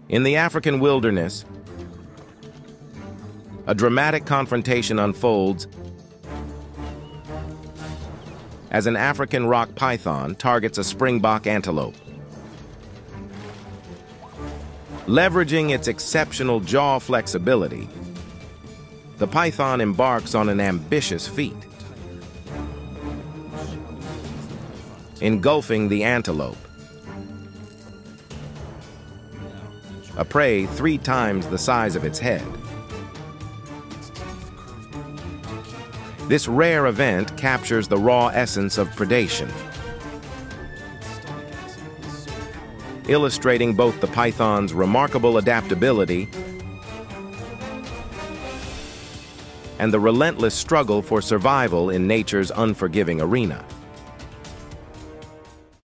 In the African wilderness, a dramatic confrontation unfolds as an African rock python targets a springbok antelope. Leveraging its exceptional jaw flexibility, the python embarks on an ambitious feat, engulfing the antelope, a prey 3 times the size of its head. This rare event captures the raw essence of predation, illustrating both the python's remarkable adaptability and the relentless struggle for survival in nature's unforgiving arena.